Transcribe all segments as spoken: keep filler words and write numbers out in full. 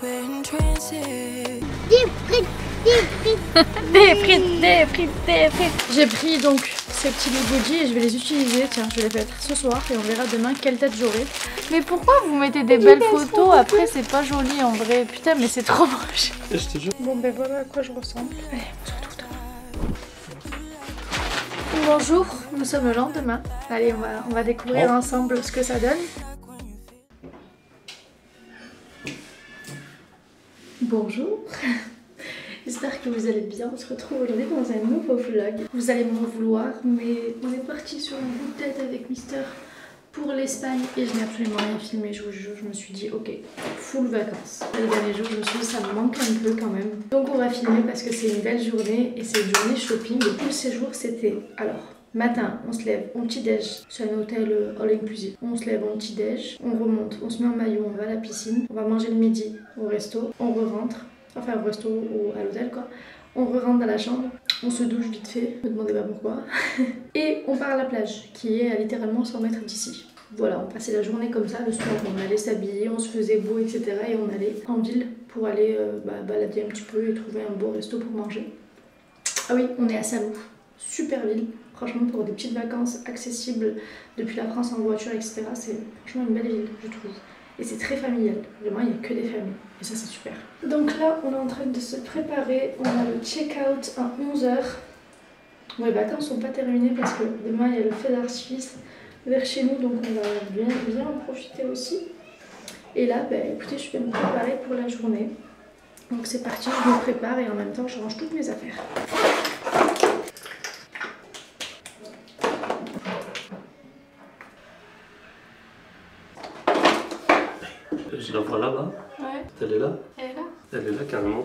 Des frites, des frites. Des frites, des frites, des frites. J'ai pris donc ces petits goodies et je vais les utiliser. Tiens, je vais les mettre ce soir et on verra demain quelle tête j'aurai. Mais pourquoi vous mettez des belles photos? Après, c'est pas joli en vrai. Putain, mais c'est trop moche. Je te jure. Bon, ben voilà à quoi je ressemble. Allez, on se retrouve demain. Bonjour, nous sommes le lendemain. Allez, on va, on va découvrir oh. ensemble ce que ça donne. Bonjour. J'espère que vous allez bien, on se retrouve aujourd'hui dans un nouveau vlog. Vous allez m'en vouloir, mais on est parti sur un bout de tête avec Mister pour l'Espagne et je n'ai absolument rien filmé, je vous jure. Je me suis dit ok, full vacances. Les derniers jours je me suis dit ça me manque un peu quand même. Donc on va filmer parce que c'est une belle journée et c'est une journée shopping. Et tout le séjour c'était alors matin, on se lève, on petit déj, c'est un hôtel all inclusive. On se lève, on petit déj, on remonte, on se met en maillot, on va à la piscine, on va manger le midi au resto, on re-rentre. Enfin au resto ou à l'hôtel quoi. On re-rentre dans la chambre, on se douche vite fait, ne me demandez pas pourquoi. Et on part à la plage, qui est à littéralement cent mètres d'ici. Voilà, on passait la journée comme ça, le soir on allait s'habiller, on se faisait beau, et cetera. Et on allait en ville pour aller euh, bah, balader un petit peu et trouver un beau resto pour manger. Ah oui, on est à Salou, super ville. Franchement pour des petites vacances accessibles depuis la France en voiture, et cetera. C'est franchement une belle ville, je trouve. Et c'est très familial, vraiment il n'y a que des familles et ça c'est super. Donc là on est en train de se préparer, on a le check-out à onze heures. Bon, les vacances sont pas terminées parce que demain il y a le feu d'artifice vers chez nous, donc on va bien, bien en profiter aussi. Et là bah, écoutez, je vais me préparer pour la journée. Donc c'est parti, je me prépare et en même temps je range toutes mes affaires. Je la vois là-bas. Ouais. Elle est là. Elle est là. Elle est là carrément.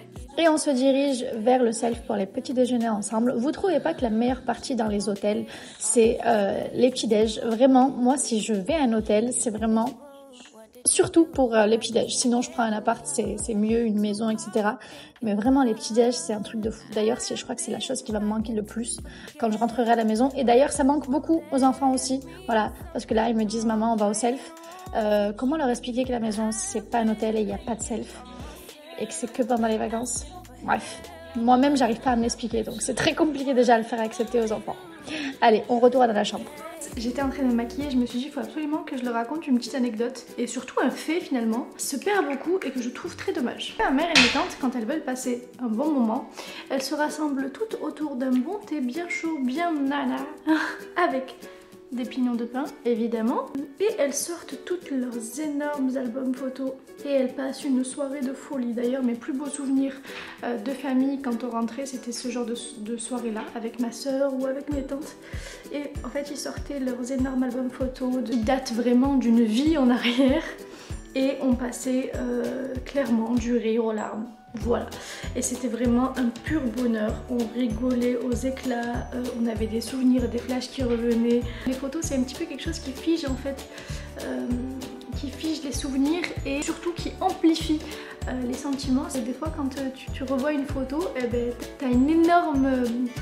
Et on se dirige vers le self pour les petits déjeuners ensemble. Vous trouvez pas que la meilleure partie dans les hôtels, c'est euh, les petits déj? Vraiment, moi si je vais à un hôtel, c'est vraiment surtout pour euh, les petits déj. Sinon je prends un appart, c'est mieux, une maison, et cetera. Mais vraiment les petits déj, c'est un truc de fou. D'ailleurs, je crois que c'est la chose qui va me manquer le plus quand je rentrerai à la maison. Et d'ailleurs, ça manque beaucoup aux enfants aussi. Voilà, parce que là, ils me disent maman, on va au self. Euh, comment leur expliquer que la maison c'est pas un hôtel et il n'y a pas de self et que c'est que pendant les vacances? Bref, moi-même j'arrive pas à me l'expliquer, donc c'est très compliqué déjà à le faire accepter aux enfants. Allez, on retourne dans la chambre. J'étais en train de me maquiller, je me suis dit il faut absolument que je leur raconte une petite anecdote et surtout un fait finalement qui se perd beaucoup et que je trouve très dommage. Ma mère et mes tantes, quand elles veulent passer un bon moment, elles se rassemblent toutes autour d'un bon thé bien chaud, bien nana, avec des pignons de pain évidemment, et elles sortent toutes leurs énormes albums photos et elles passent une soirée de folie. D'ailleurs mes plus beaux souvenirs euh, de famille quand on rentrait c'était ce genre de, de soirée là avec ma soeur ou avec mes tantes, et en fait ils sortaient leurs énormes albums photos qui datent vraiment d'une vie en arrière et on passait euh, clairement du rire aux larmes. Voilà, et c'était vraiment un pur bonheur, on rigolait aux éclats, euh, on avait des souvenirs, des flashs qui revenaient. Les photos c'est un petit peu quelque chose qui fige en fait, euh, qui fige les souvenirs et surtout qui amplifie euh, les sentiments. Et des fois quand euh, tu, tu revois une photo, eh ben, t'as une énorme euh,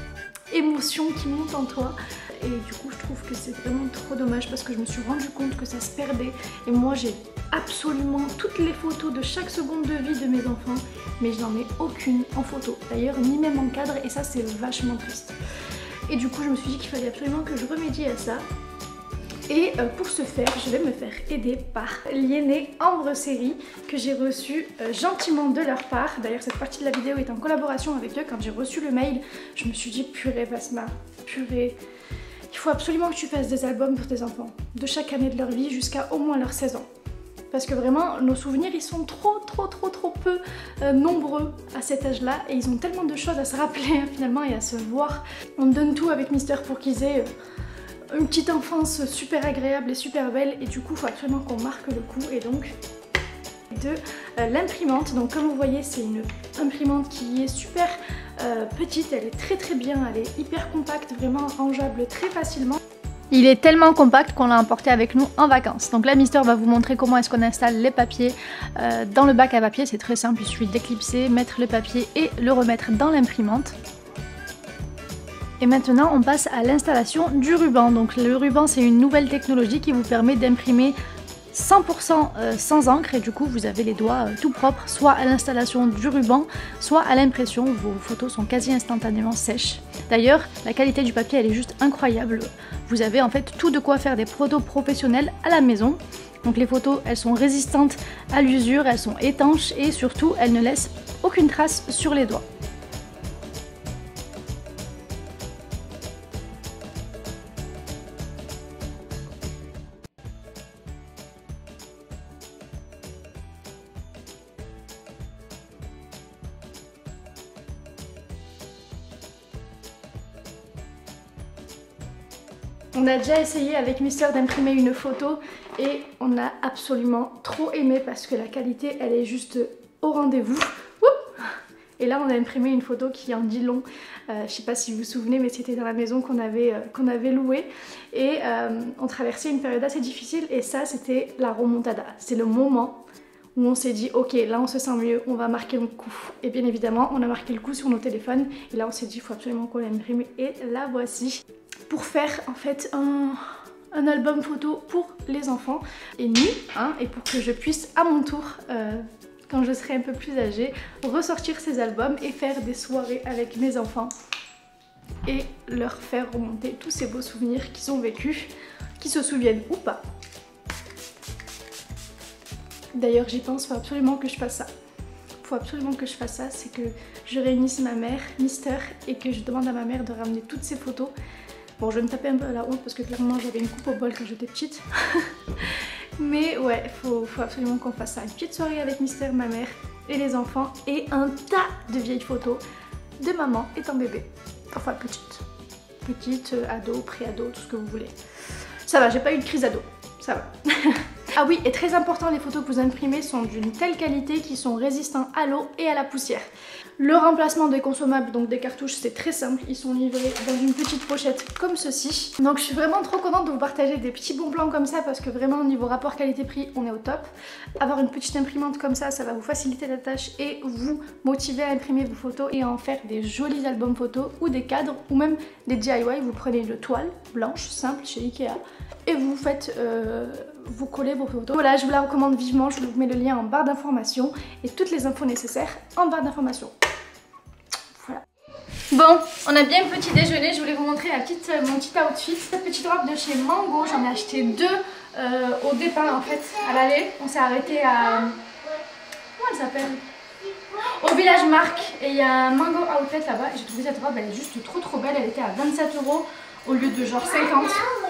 émotion qui monte en toi. Et du coup je trouve que c'est vraiment trop dommage parce que je me suis rendu compte que ça se perdait et moi j'ai absolument toutes les photos de chaque seconde de vie de mes enfants, mais je n'en ai aucune en photo d'ailleurs, ni même en cadre, et ça c'est vachement triste. Et du coup je me suis dit qu'il fallait absolument que je remédie à ça. Et euh, pour ce faire, je vais me faire aider par Lienné Ambre Série que j'ai reçu euh, gentiment de leur part. D'ailleurs cette partie de la vidéo est en collaboration avec eux. Quand j'ai reçu le mail, je me suis dit purée Basma, purée, il faut absolument que tu fasses des albums pour tes enfants, de chaque année de leur vie jusqu'à au moins leurs seize ans. Parce que vraiment, nos souvenirs, ils sont trop, trop, trop, trop peu euh, nombreux à cet âge-là. Et ils ont tellement de choses à se rappeler finalement et à se voir. On donne tout avec Mister pour qu'ils aient euh, une petite enfance super agréable et super belle. Et du coup, il faut absolument qu'on marque le coup. Et donc, de euh, l'imprimante. Donc comme vous voyez, c'est une imprimante qui est super euh, petite. Elle est très très bien, elle est hyper compacte, vraiment rangeable très facilement. Il est tellement compact qu'on l'a emporté avec nous en vacances. Donc là, Mister va vous montrer comment est-ce qu'on installe les papiers euh, dans le bac à papier. C'est très simple, il suffit d'éclipser, mettre le papier et le remettre dans l'imprimante. Et maintenant, on passe à l'installation du ruban. Donc le ruban, c'est une nouvelle technologie qui vous permet d'imprimer cent pour cent sans encre et du coup vous avez les doigts tout propres, soit à l'installation du ruban, soit à l'impression. Vos photos sont quasi instantanément sèches. D'ailleurs, la qualité du papier elle est juste incroyable. Vous avez en fait tout de quoi faire des photos professionnelles à la maison. Donc les photos elles sont résistantes à l'usure, elles sont étanches et surtout elles ne laissent aucune trace sur les doigts. On a déjà essayé avec Mister d'imprimer une photo et on a absolument trop aimé parce que la qualité elle est juste au rendez-vous. Et là on a imprimé une photo qui en dit long. Euh, je sais pas si vous vous souvenez mais c'était dans la maison qu'on avait, euh, qu'on avait louée et euh, on traversait une période assez difficile et ça c'était la remontada. C'est le moment où on s'est dit ok là on se sent mieux, on va marquer le coup. Et bien évidemment on a marqué le coup sur nos téléphones et là on s'est dit il faut absolument qu'on l'imprime et la voici. Pour faire en fait un, un album photo pour les enfants et nous, hein, et pour que je puisse à mon tour, euh, quand je serai un peu plus âgée, ressortir ces albums et faire des soirées avec mes enfants et leur faire remonter tous ces beaux souvenirs qu'ils ont vécus, qu'ils se souviennent ou pas. D'ailleurs j'y pense, il faut absolument que je fasse ça. Il faut absolument que je fasse ça, c'est que je réunisse ma mère, Mister, et que je demande à ma mère de ramener toutes ces photos. Bon, je vais me taper un peu à la honte parce que clairement j'avais une coupe au bol quand j'étais petite. Mais ouais, faut, faut absolument qu'on fasse ça. Une petite soirée avec Mister, ma mère et les enfants et un tas de vieilles photos de maman étant bébé. Enfin petite. Petite, euh, ado, pré-ado, tout ce que vous voulez. Ça va, j'ai pas eu de crise d'ado. Ça va. Ah oui, et très important, les photos que vous imprimez sont d'une telle qualité qu'ils sont résistants à l'eau et à la poussière. Le remplacement des consommables, donc des cartouches, c'est très simple. Ils sont livrés dans une petite pochette comme ceci. Donc je suis vraiment trop contente de vous partager des petits bons plans comme ça parce que vraiment au niveau rapport qualité-prix, on est au top. Avoir une petite imprimante comme ça, ça va vous faciliter la tâche et vous motiver à imprimer vos photos et à en faire des jolis albums photos ou des cadres ou même des D I Y. Vous prenez une toile blanche, simple, chez Ikea et vous faites... Euh, vous collez vos photos. Voilà, je vous la recommande vivement, je vous mets le lien en barre d'informations et toutes les infos nécessaires en barre d'informations. Voilà. Bon, on a bien un petit déjeuner, je voulais vous montrer la petite, mon petit outfit. Cette petite robe de chez Mango, j'en ai acheté deux euh, au départ en fait, à l'aller. On s'est arrêté à... Comment elle s'appelle? Au Village Marque, et il y a un Mango Outlet là-bas et j'ai trouvé cette robe, elle est juste trop trop belle, elle était à vingt-sept euros au lieu de genre cinquante.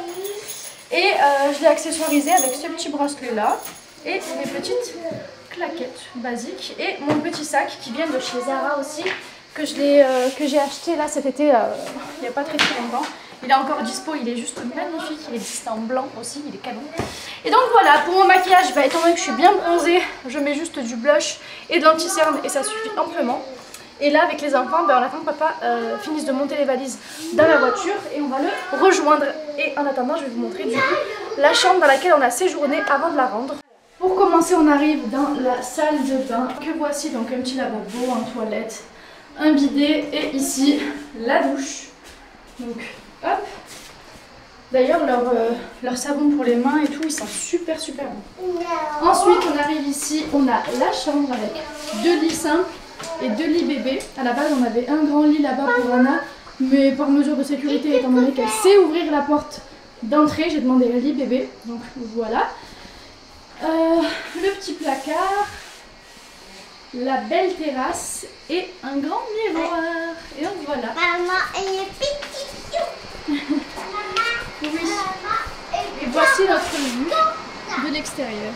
Et euh, je l'ai accessoirisé avec ce petit bracelet là et mes petites claquettes basiques et mon petit sac qui vient de chez Zara aussi que je l'ai euh, que j'ai acheté là cet été euh, il n'y a pas très très longtemps. Il est encore dispo, il est juste magnifique, il existe en blanc aussi, il est canon. Et donc voilà, pour mon maquillage, bah, étant donné que je suis bien bronzée, je mets juste du blush et de l'anti-cerne et ça suffit amplement. Et là avec les enfants, ben, on attend que papa euh, finisse de monter les valises dans la voiture et on va le rejoindre. Et en attendant je vais vous montrer du coup la chambre dans laquelle on a séjourné avant de la rendre. Pour commencer on arrive dans la salle de bain que voici, donc un petit lavabo en toilette, un bidet et ici la douche. Donc hop. D'ailleurs leur, euh, leur savon pour les mains et tout, ils sont super super bons. Ensuite on arrive ici, on a la chambre avec deux lits simples et deux lits bébés. À la base on avait un grand lit là-bas pour Anna, mais par mesure de sécurité, étant donné qu'elle sait ouvrir la porte d'entrée, j'ai demandé un lit bébé, donc voilà. Euh, le petit placard, la belle terrasse et un grand miroir. Et donc voilà. Maman, elle est petite. Oui. Et voici notre vue de l'extérieur.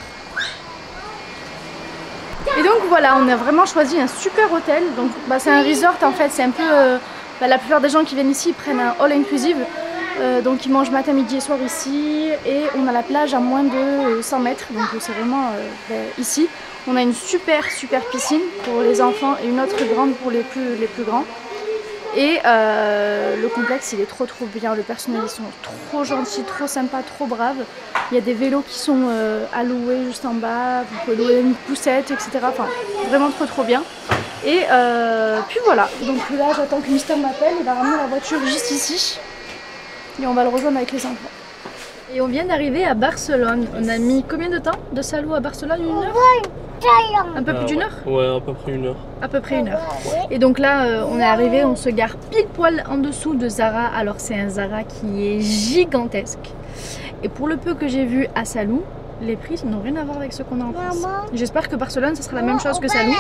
Et donc voilà, on a vraiment choisi un super hôtel. Donc bah, c'est un resort en fait, c'est un peu... Euh, bah, la plupart des gens qui viennent ici prennent un all inclusive. Euh, donc ils mangent matin, midi et soir ici. Et on a la plage à moins de cent mètres. Donc c'est vraiment euh, bah, ici. On a une super super piscine pour les enfants et une autre grande pour les plus, les plus grands. Et euh, le complexe il est trop trop bien, le personnel ils sont trop gentils, trop sympas, trop braves. Il y a des vélos qui sont euh, à louer juste en bas, vous pouvez louer une poussette, et cetera. Enfin vraiment trop trop bien. Et euh, puis voilà, donc là j'attends que Mister m'appelle, il va ramener la voiture juste ici. Et on va le rejoindre avec les enfants. Et on vient d'arriver à Barcelone. On a mis combien de temps de Salou à Barcelone? Une heure? Un peu plus Ah, d'une ouais. heure? Ouais, à peu près une heure. À peu près une heure. Et donc là, euh, on est arrivé, on se gare pile poil en dessous de Zara. Alors c'est un Zara qui est gigantesque. Et pour le peu que j'ai vu à Salou, les prix n'ont rien à voir avec ce qu'on a en France. J'espère que Barcelone, ce sera la même chose que Salou.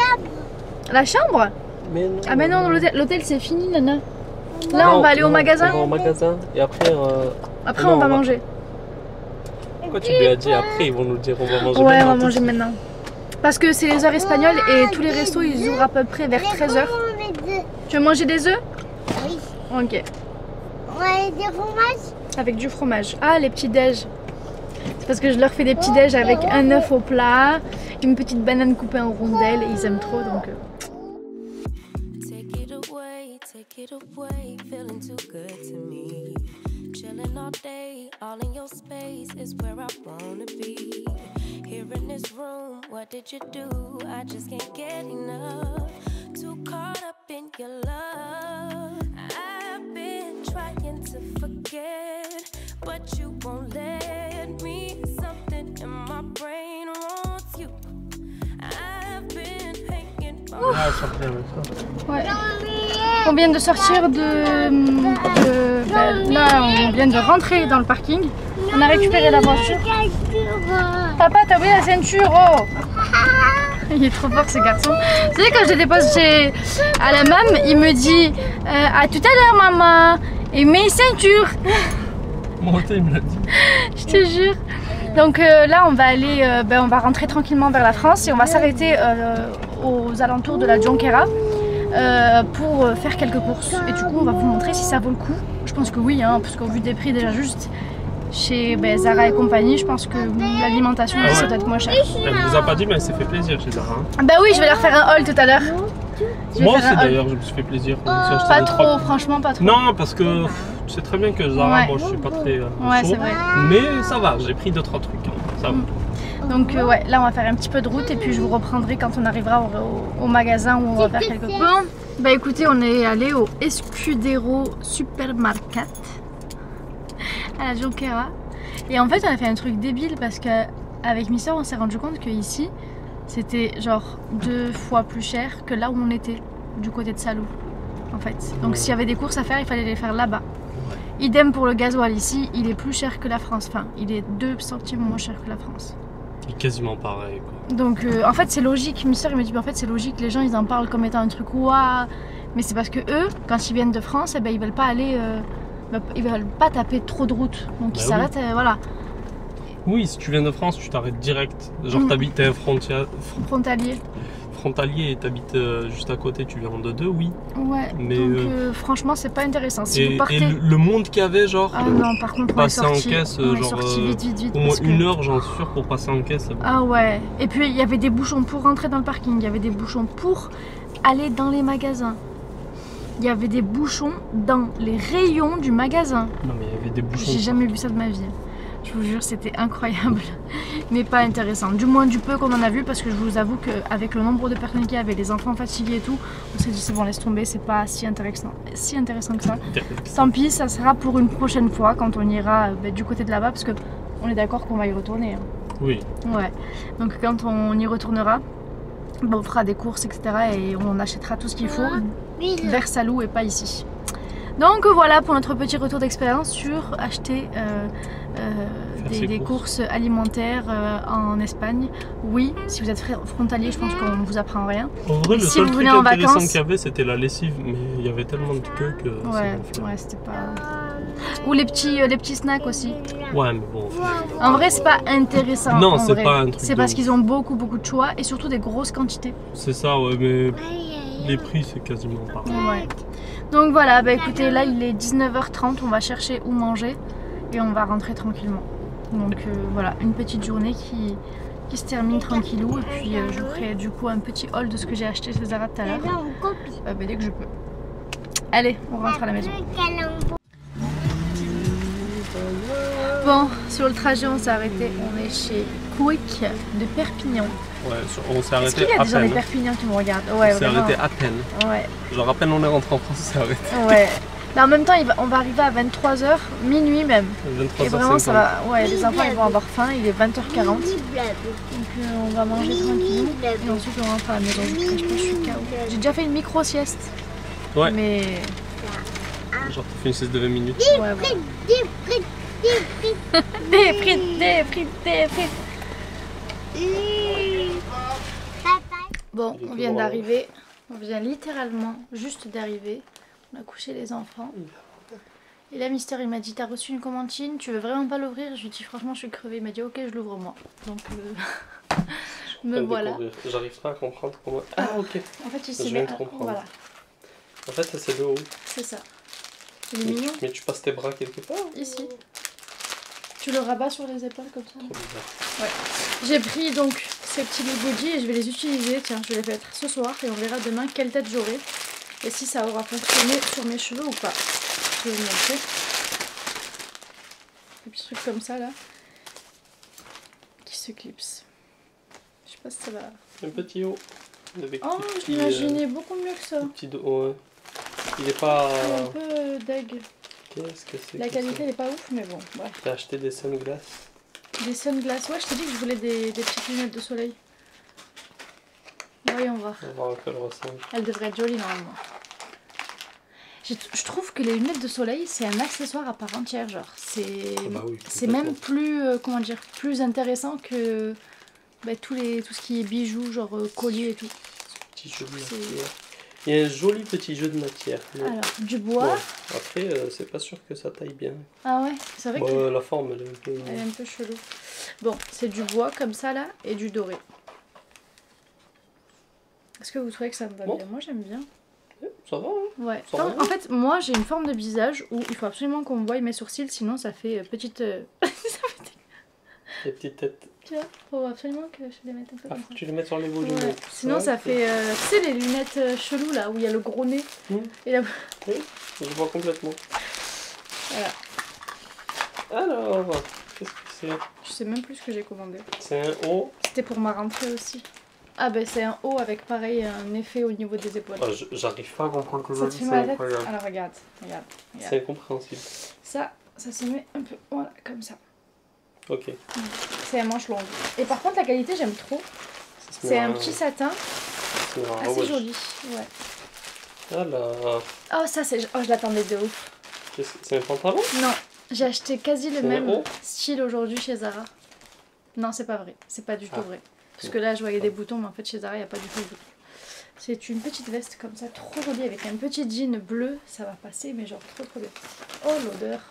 La chambre? Mais non. Ah mais non, l'hôtel, l'hôtel c'est fini, Nana. Là, Non, on va aller au non, magasin. On va au magasin et après. Euh... Après, non, on va on va- manger. Pourquoi tu lui as dit après? Ils vont nous dire on va manger. Ouais, on va maintenant, tout manger de suite. maintenant. Parce que c'est les heures espagnoles et tous les restos ils ouvrent à peu près vers treize heures. Tu veux manger des œufs? Oui. Ok. Ouais, des fromages. Avec du fromage. Ah, les petits déj. C'est parce que je leur fais des petits déj avec un œuf au plat, une petite banane coupée en rondelles et ils aiment trop donc. euh, Take it away, take it away, feeling too good to me. Chilling all day, all in your space is where I wanna be. Here in this room, what did you do? I just can't get enough. Too caught up in your love. I've been trying to forget, but you won't let me. Something in my brain wants you. I've been hanging on. Ah, ça fait avec ça. Ouais. On vient de sortir de, de- ben, là, on vient de rentrer dans le parking. On a récupéré la voiture. Papa, t'as oublié la ceinture, oh. Il est trop fort ce garçon. Tu sais, quand je le dépose chez à la mam, il me dit euh, à tout à l'heure maman et mets ceinture. Mon hôtel, il me l'a dit. Je te jure. Donc euh, là, on va aller, euh, ben, on va rentrer tranquillement vers la France et on va s'arrêter euh, aux alentours de la Jonquera euh, pour euh, faire quelques courses. Et du coup, on va vous montrer si ça vaut le coup. Je pense que oui, hein, parce qu'au vu des prix déjà juste chez ben, Zara et compagnie, je pense que l'alimentation Ah ouais. ça doit être moins cher. Elle vous a pas dit, mais elle s'est fait plaisir chez Zara. hein. Bah oui, je vais leur faire un haul tout à l'heure. Je vais Moi faire aussi un haul. d'ailleurs, je me suis fait plaisir. Je me suis acheté Pas deux, trop, trois- franchement, pas trop. Non, parce que pff, tu sais très bien que Zara, Ouais. moi je suis pas très euh, Ouais, chaud. c'est vrai. Mais ça va, j'ai pris deux trois trucs. hein. Ça va. Donc euh, ouais, là on va faire un petit peu de route et puis je vous reprendrai quand on arrivera au, au- au magasin où on va faire quelques courses. Bon, bah écoutez, on est allé au Escudero Supermarket à la Jonquera. Et en fait, on a fait un truc débile parce que avec mes soeurs, on s'est rendu compte que ici, c'était genre deux fois plus cher que là où on était, du côté de Salou, en fait. Donc Ouais. s'il y avait des courses à faire, il fallait les faire là-bas. Idem pour le gasoil ici, il est plus cher que la France. Enfin, il est deux centimes moins cher que la France. C'est quasiment pareil. Quoi. Donc euh, en fait c'est logique, mes soeurs il me dit en fait c'est logique, les gens ils en parlent comme étant un truc ouah, mais c'est parce que eux quand ils viennent de France eh ben, ils veulent pas aller, euh, bah, ils veulent pas taper trop de route, donc ils Bah s'arrêtent, euh, voilà, Oui, si tu viens de France, tu t'arrêtes direct. Genre, Mm. t'habites t'es un frontia- frontalier. frontalier et t'habites euh, juste à côté, tu viens en deux deux, oui. Ouais, Mais, donc euh, euh, franchement c'est pas intéressant. Si et, vous partez... et le, le monde qu'il y avait, genre, Ah non par contre on est passer en sorti, caisse, on est genre, sorti euh, vite vite vite. au moins parce que- une heure, j'en suis sûr, pour passer en caisse. Ah ouais, et puis il y avait des bouchons pour rentrer dans le parking, il y avait des bouchons pour aller dans les magasins. Il y avait des bouchons dans les rayons du magasin. Non, mais il y avait des bouchons. J'ai jamais vu ça de ma vie. Je vous jure, c'était incroyable, mais pas intéressant. Du moins du peu qu'on en a vu, parce que je vous avoue qu'avec le nombre de personnes qui avaient, les enfants fatigués et tout, on s'est dit c'est bon, laisse tomber, c'est pas si intéressant, si intéressant que ça. Tant pis, ça sera pour une prochaine fois quand on ira bah, du côté de là-bas, parce que on est d'accord qu'on va y retourner. hein. Oui. Ouais. Donc quand on y retournera, bah, on fera des courses, et cetera. Et on achètera tout ce qu'il faut vers Salou et pas ici. Donc voilà pour notre petit retour d'expérience sur acheter euh, euh, Faire des, ses des courses. courses alimentaires euh, en Espagne. Oui, si vous êtes fr- frontalier, je pense qu'on ne vous apprend rien. En vrai, le Si seul vous truc venez en intéressant vacances- qu'il y avait, c'était la lessive, mais il y avait tellement de queue que Ouais, c'est gonflé. ouais, c'était pas. Ou les petits, euh, les petits snacks aussi. Ouais, mais bon. finalement, En vrai, c'est pas intéressant. Non, en c'est vrai. pas un truc C'est de parce ouf. qu'ils ont beaucoup, beaucoup de choix et surtout des grosses quantités. C'est ça, ouais, mais les prix, c'est quasiment pareil. Ouais. Donc voilà, bah écoutez, là il est dix-neuf heures trente, on va chercher où manger et on va rentrer tranquillement. Donc euh, voilà, une petite journée qui, qui se termine tranquillou et puis euh, je vous ferai du coup un petit haul de ce que j'ai acheté chez Zara tout à l'heure, euh, bah, dès que je peux. Allez, on rentre à la maison. Bon, sur le trajet on s'est arrêté, on est chez Quick de Perpignan. Ouais, sur- on s'est Est-ce arrêté qu'il y a à des gens des peine. Perpignan qui me regardent? Ouais, On s'est vraiment. arrêté à peine. Ouais, Genre à peine on est rentré en France, on s'est arrêté. ouais. Mais en même temps, il va, on va arriver à vingt-trois heures, minuit même. vingt-trois Et heures vraiment, ça cinquante. va. Ouais, les enfants ils vont avoir faim, il est vingt heures quarante. Blab. Donc euh, on va manger tranquillement. Et ensuite on rentre à la maison. Je vous cache pas, je suis K O. J'ai déjà fait une micro-sieste. Ouais. Mais. Genre t'as fait une sieste de vingt minutes. Ouais, voilà. Des frites, des frites. Des frites, des frites, des frites. Mmh. Papa. Bon, Il est on tout vient droit. d'arriver. On vient littéralement juste d'arriver. On a couché les enfants. Et là, Mister, il m'a dit, t'as reçu une commande Chine, tu veux vraiment pas l'ouvrir? Je lui ai dit, franchement, je suis crevée. Il m'a dit, ok, je l'ouvre moi. Donc, euh... me voilà. J'arrive pas à comprendre comment. Ah, ok. En fait, il Je s'est viens mis... de comprendre. Voilà, En fait, c'est le haut. c'est ça. Il est Mais, mignon. mais tu passes tes bras quelque part. Ici. Tu le rabats sur les épaules comme ça. Trop bizarre. J'ai pris donc ces petits bigoudis et je vais les utiliser. Tiens, je vais les mettre ce soir et on verra demain quelle tête j'aurai. Et si ça aura fonctionné sur mes cheveux ou pas. Je vais vous montrer. Des petits trucs comme ça là. Qui se clipsent. Je sais pas si ça va. Un petit haut. Avec Oh, des je petits, l'imaginais beaucoup mieux que ça. euh, des petits dos. Ouais. Il est pas. Il est un peu euh, deg. Qu'est-ce que c'est La que qualité ça elle est pas ouf, mais bon, bref. T'as acheté des sunglasses. Des sunglasses. Ouais, je t'ai dit que je voulais des, des petites lunettes de soleil. Voyons voir. On va voir à quoi elle ressemble. Elle devrait être jolie normalement. J'ai- Je trouve que les lunettes de soleil c'est un accessoire à part entière, genre c'est Ah bah oui, c'est complètement. même plus euh, comment dire plus intéressant que bah, tous les tout ce qui est bijoux genre euh, collier et tout. Petit jeu de C'est- matière. Il y a un joli petit jeu de matière. mais- Alors du bois. Bon, après, euh, c'est pas sûr que ça taille bien. Ah ouais, c'est vrai Bah, que la forme, elle est un peu. elle est un peu chelou. Bon, c'est du bois comme ça là et du doré. Est-ce que vous trouvez que ça me va Bon. bien? Moi j'aime bien. Ça va, hein. Ouais. Ça Tant- va. en fait, moi j'ai une forme de visage où il faut absolument qu'on me voie mes sourcils, sinon ça fait euh, petite. euh, Les petites têtes. Tu vois, faut absolument que je les mette un peu Ah, comme faut ça. que tu les mettes sur les volumes. Ouais. Sinon Ouais, ça ok. fait, euh, tu sais les lunettes euh, cheloues là, où il y a le gros nez. Hmm. Et là, Oui, je vois complètement. voilà. Alors, qu'est-ce que c'est? Je sais même plus ce que j'ai commandé. C'est un haut. C'était pour ma rentrée aussi. Ah ben c'est un haut avec pareil un effet au niveau des épaules. Ah, je- J'arrive pas à comprendre que Ça te c'est fait mal à la tête? incroyable. Alors regarde, regarde, regarde. C'est incompréhensible. Ça, ça se met un peu, voilà, comme ça. Ok. C'est un manche longue. Et par contre la qualité j'aime trop. Ça se met C'est en- un petit satin, ça se met en assez rouge. joli. Ouais. Ah là. Oh ça c'est, oh je l'attendais de ouf. Qu'est-ce que- C'est un pantalon? Non, j'ai acheté quasi le C'est un même haut style aujourd'hui chez Zara. Non, c'est pas vrai. C'est pas du tout Ah. vrai. Parce que là, je voyais des boutons, mais en fait, chez Zara, il n'y a pas du tout de boutons. C'est une petite veste comme ça, trop jolie, avec un petit jean bleu. Ça va passer, mais genre trop trop bien. Oh, l'odeur.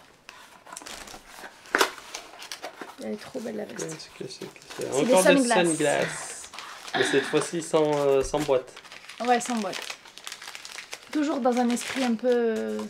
Elle est trop belle, la veste. Qu'est-ce que c'est que c'est? C'est des Encore des sunglasses. sunglasses. Mais cette fois-ci sans, euh, sans boîte. Ouais, sans boîte. Toujours dans un esprit un peu... euh,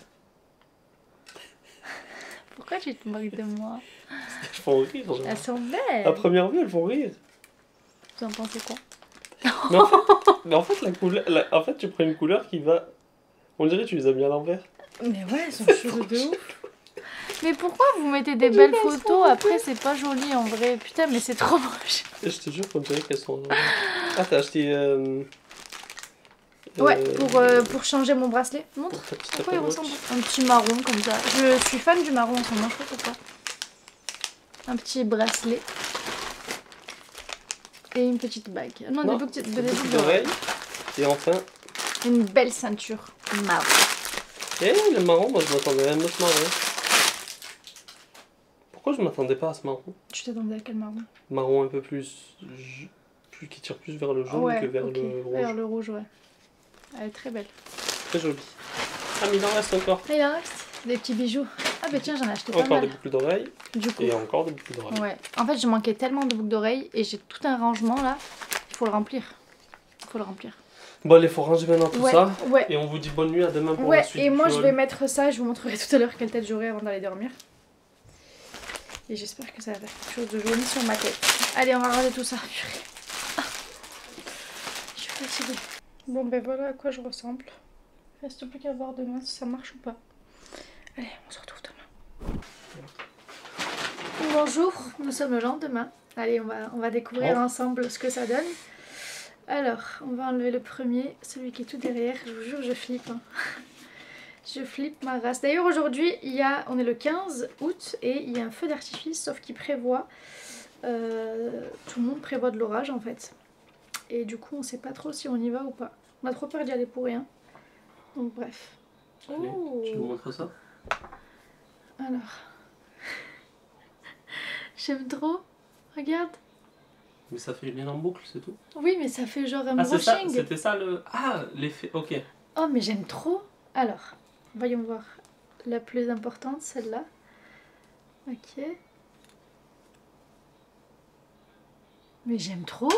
Pourquoi tu te moques de moi? Elles font rire, genre. Elles sont À belles. première vue, elles font rire. Vous en pensez quoi? Mais en fait, mais en fait, la couleur, la- en fait, tu prends une couleur qui va. On dirait que tu les as mis à l'envers. Mais ouais, elles sont chelous de ouf. Mais pourquoi vous mettez des belles photos? Après, c'est pas joli en vrai. Putain, mais c'est trop moche. Et je te jure qu'on dirait qu'elles sont à l'envers. Ah, t'as acheté. Euh... Ouais, euh, pour, euh, pour changer mon bracelet. Montre. pour ta petite Pourquoi il Apple Watch. ressemble? Un petit marron comme ça. Je suis fan du marron en ce moment, je sais pas pourquoi. Un petit bracelet. Et une petite bague. Non, Non, des petites, des des boucles boucles d'oreilles. d'oreilles. Et enfin. Une belle ceinture marron. Eh, le marron, moi je m'attendais à un autre marron. Pourquoi je m'attendais pas à ce marron? Tu t'attendais à quel marron? Marron un peu plus. ju- plus qui tire plus vers le jaune Ouais, que vers ok. le rouge. Vers le rouge, ouais. Elle est très belle. Très joli. Ah, mais il en reste encore. Et il en reste des petits bijoux. Ah bah tiens, j'en ai acheté pas Encore des mal. boucles d'oreilles. Du coup. Et encore des boucles d'oreilles. Ouais. En fait, je manquais tellement de boucles d'oreilles et j'ai tout un rangement là. Il faut le remplir. Il faut le remplir. Bon, allez, faut ranger maintenant tout Ouais, ça. ouais. Et on vous dit bonne nuit, à demain pour Ouais, la suite. et du moi je haul. vais mettre ça, je vous montrerai tout à l'heure quelle tête j'aurai avant d'aller dormir. Et j'espère que ça va faire quelque chose de joli sur ma tête. Allez, on va ranger tout ça. Purée. Ah. Je suis fatiguée. Bon ben voilà à quoi je ressemble. Reste plus qu'à voir demain si ça marche ou pas. Allez, on se retrouve demain. Bonjour, nous sommes le lendemain. Allez, on va, on va découvrir Oh. ensemble ce que ça donne. Alors, on va enlever le premier, celui qui est tout derrière. Je vous jure, je flippe. Hein. Je flippe ma race. D'ailleurs aujourd'hui, il y a, on est le quinze août et il y a un feu d'artifice, sauf qu'il prévoit, euh, tout le monde prévoit de l'orage en fait. Et du coup on sait pas trop si on y va ou pas. On a trop peur d'y aller pour rien. Donc bref. Allez, Oh. tu nous montres ça? Alors. J'aime trop. Regarde. Mais ça fait une ligne en boucle, c'est tout. Oui mais ça fait genre un Ah, c'est ça, brushing. c'était ça le... Ah, l'effet, ok. Oh mais j'aime trop. Alors, voyons voir. La plus importante, celle-là. Ok. Mais j'aime trop.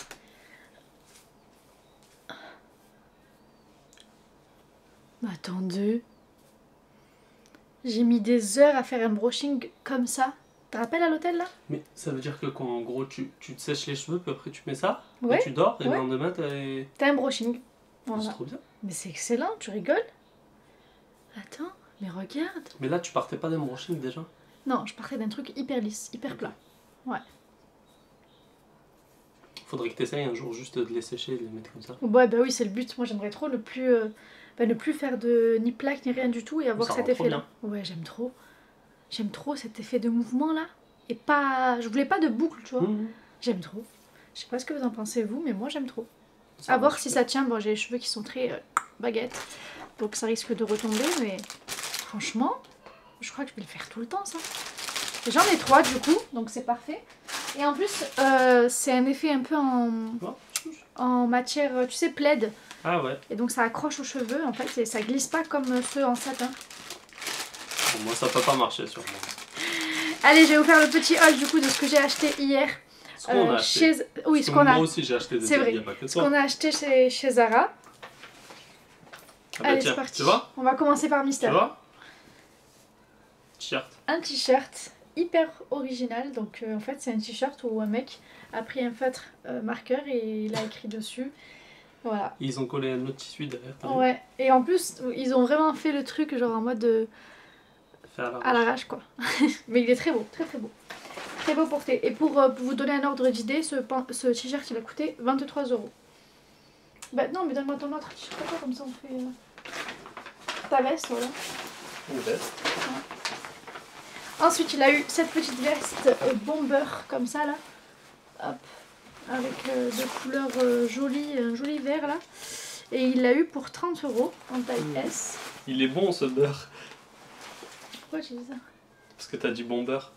Mais attendez. J'ai mis des heures à faire un brushing comme ça. Tu te rappelles à l'hôtel là? Mais ça veut dire que quand en gros tu, tu te sèches les cheveux, puis après tu mets ça, Ouais. et tu dors, et Ouais. le lendemain t'as... T'as un brushing. C'est Voilà. trop bien. Mais c'est excellent, tu rigoles? Attends, mais regarde. Mais là tu partais pas d'un brushing déjà? Non, je partais d'un truc hyper lisse, hyper plat. Ouais. Faudrait que t'essayes un jour juste de les sécher et de les mettre comme ça. Ouais, bah oui, c'est le but. Moi, j'aimerais trop ne plus, euh, bah, ne plus faire de ni plaque ni rien du tout et avoir Ça cet rend trop effet-là. Ouais, j'aime trop. J'aime trop cet effet de mouvement là. Et pas. Je voulais pas de boucle, tu vois. Mmh. J'aime trop. Je sais pas ce que vous en pensez, vous, mais moi, j'aime trop. Ça À va voir si super. ça tient. Bon, j'ai les cheveux qui sont très euh, baguettes. Donc ça risque de retomber, mais franchement, je crois que je vais le faire tout le temps, ça. J'en ai trois du coup, donc c'est parfait. Et en plus, euh, c'est un effet un peu en, Oh. en matière, tu sais, plaid. Ah ouais. Et donc ça accroche aux cheveux en fait, et ça glisse pas comme ceux en satin. Bon, moi ça peut pas marcher sur moi. Allez, je vais vous faire le petit haul du coup de ce que j'ai acheté hier. Ce qu'on euh, a acheté. chez... Oui, Parce ce que qu'on moi a, aussi j'ai acheté des C'est trucs, vrai. il y a pas que ce toi. qu'on a acheté chez, chez Zara. Ah bah Allez, tiens, c'est parti. tu vois? On va commencer par Tu Mister. vois? T-shirt. Un t-shirt hyper original. Donc euh, en fait, c'est un t-shirt où un mec a pris un feutre euh, marqueur et il a écrit dessus. Voilà. Ils ont collé un autre tissu derrière. t'as vu? Ouais. Et en plus, ils ont vraiment fait le truc genre en mode euh, Fait à la à l'arrache quoi. Mais il est très beau, très très beau. Très beau porté. Et pour, euh, pour vous donner un ordre d'idée, ce, pan- ce t-shirt il a coûté vingt-trois euros. Bah non, mais donne-moi ton autre t-shirt, comme ça on fait euh, ta veste, voilà. Une veste. Ensuite, il a eu cette petite veste euh, bomber comme ça là. Hop. Avec euh, des couleurs euh, jolies, un joli vert là. Et il l'a eu pour trente euros en taille Mmh. S. Il est bon ce beurre. Pourquoi tu dis ça? Parce que t'as dit bon beurre.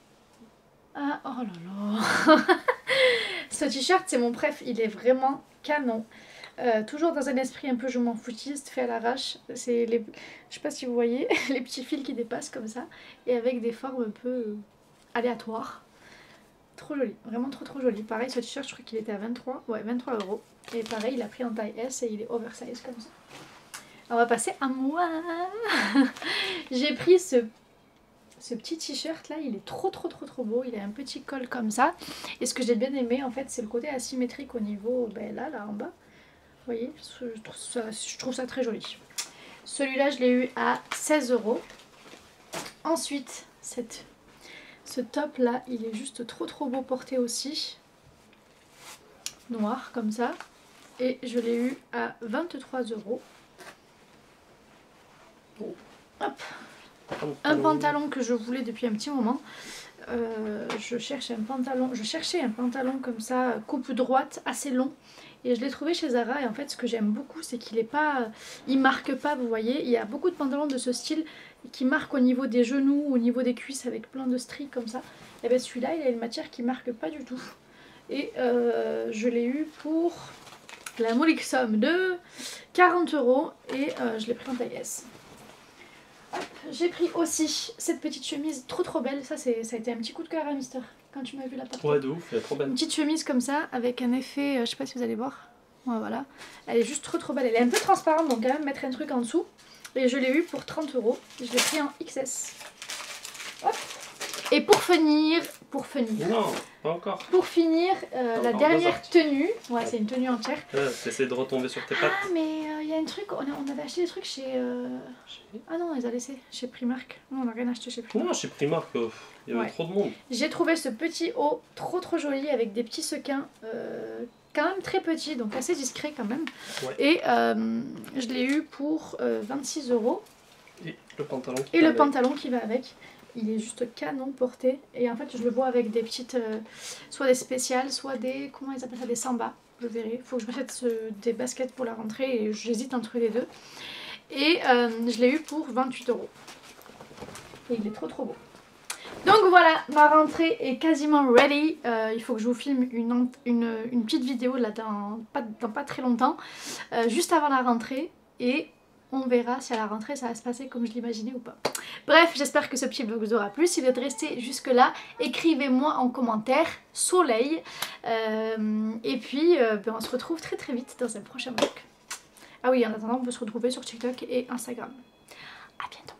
Ah, oh là là. Ce t-shirt, c'est mon préf, il est vraiment canon. Euh, toujours dans un esprit un peu je m'en foutiste, fait à l'arrache. C'est les, je sais pas si vous voyez, les petits fils qui dépassent comme ça et avec des formes un peu euh, aléatoires. Trop joli, vraiment trop trop joli. Pareil, ce t-shirt, je crois qu'il était à vingt-trois, ouais, vingt-trois euros. Et pareil, il a pris en taille S et il est oversize comme ça. On va passer à moi. J'ai pris ce Ce petit t-shirt là, il est trop trop trop trop beau, il a un petit col comme ça. Et ce que j'ai bien aimé en fait, c'est le côté asymétrique au niveau, ben là, là en bas. Vous voyez, je trouve ça, je trouve ça très joli. Celui-là, je l'ai eu à seize euros. Ensuite, cette, ce top là, il est juste trop trop beau porté aussi. Noir comme ça. Et je l'ai eu à vingt-trois euros. Hop. Un pantalon que je voulais depuis un petit moment. Euh, je cherche un pantalon, je cherchais un pantalon comme ça, coupe droite, assez long. Et je l'ai trouvé chez Zara. Et en fait, ce que j'aime beaucoup, c'est qu'il est pas, il marque pas. Vous voyez, il y a beaucoup de pantalons de ce style qui marquent au niveau des genoux, au niveau des cuisses, avec plein de stries comme ça. Et bien celui-là, il a une matière qui marque pas du tout. Et euh, je l'ai eu pour la modique somme de quarante euros. Et euh, je l'ai pris en taille S. J'ai pris aussi cette petite chemise trop trop belle. Ça, c'est, ça a été un petit coup de cœur à Mister quand tu m'as vu la porter. Ouais, de ouf, elle est trop belle. Une petite chemise comme ça avec un effet, euh, je sais pas si vous allez voir. Ouais, voilà. Elle est juste trop trop belle. Elle est un peu transparente donc quand même mettre un truc en dessous. Et je l'ai eu pour trente euros. Je l'ai pris en X S. Hop. Et pour finir, pour finir, Non, pas encore. pour finir, euh, Pas la encore dernière deux tenue. Ouais, c'est une tenue entière. Euh, T'essaies de retomber sur tes pattes. Ah mais il euh, y a un truc, on, a, on avait acheté des trucs chez... euh, Ah non, on les a laissés chez Primark. Non, on n'a rien acheté chez Primark. Non, chez Primark, euh, il y avait Ouais. trop de monde. J'ai trouvé ce petit haut trop trop joli avec des petits sequins euh, quand même très petits, donc assez discret quand même. Ouais. Et euh, je l'ai eu pour euh, vingt-six euros. Le pantalon qui Et le avec. pantalon qui va avec. Il est juste canon porté. Et en fait, je le vois avec des petites... Euh, soit des spéciales, soit des... Comment ils appellent ça? Des samba. Je verrai. Faut que je m'achète ce, des baskets pour la rentrée. Et j'hésite entre les deux. Et euh, je l'ai eu pour vingt-huit euros. Et il est trop trop beau. Donc voilà, ma rentrée est quasiment ready. Euh, il faut que je vous filme une, une, une petite vidéo là dans pas, dans pas très longtemps. Euh, juste avant la rentrée. Et... on verra si à la rentrée ça va se passer comme je l'imaginais ou pas. Bref, j'espère que ce petit vlog vous aura plu. Si vous êtes resté jusque là, écrivez-moi en commentaire soleil. Euh, et puis euh, ben on se retrouve très très vite dans un prochain vlog. Ah oui, en attendant, on peut se retrouver sur TikTok et Instagram. À bientôt.